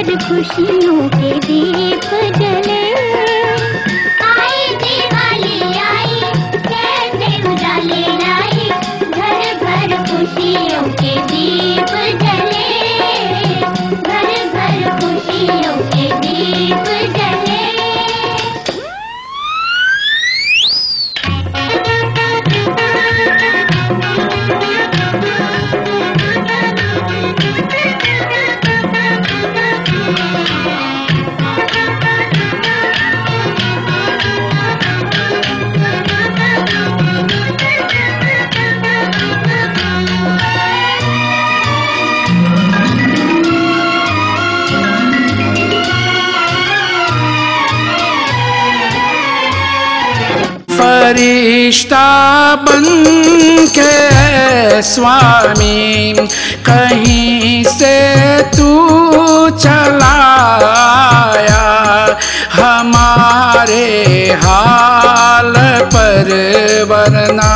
घर खुशियों के दीप जले। आई दिवाली आई, कैसे उजाले लाई, घर घर खुशियों के दीप जले, घर घर खुशियों के दीप जले। फरिश्ता बन के स्वामी कहीं से तू चला आया, हमारे हाल पर वरना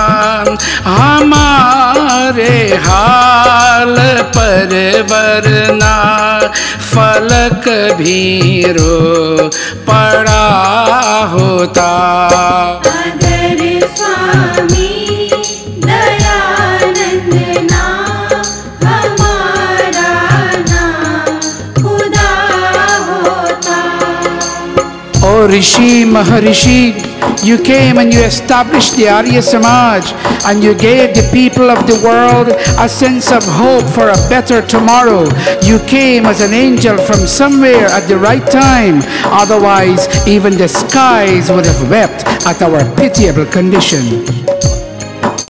हमारे हाल पर वरना फलक भी रो पड़ा होता। स्वामी दयानंद नाम हमारा नाम खुदा होता। O Rishi, Maharishi, you came and you established the Arya Samaj and you gave the people of the world a sense of hope for a better tomorrow. You came as an angel from somewhere at the right time. Otherwise, even the skies would have wept at our pitiable condition.